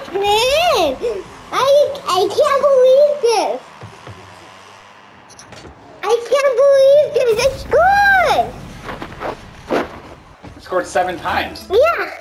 Man, I can't believe this. I can't believe this. It's good. Scored 7 times. Yeah.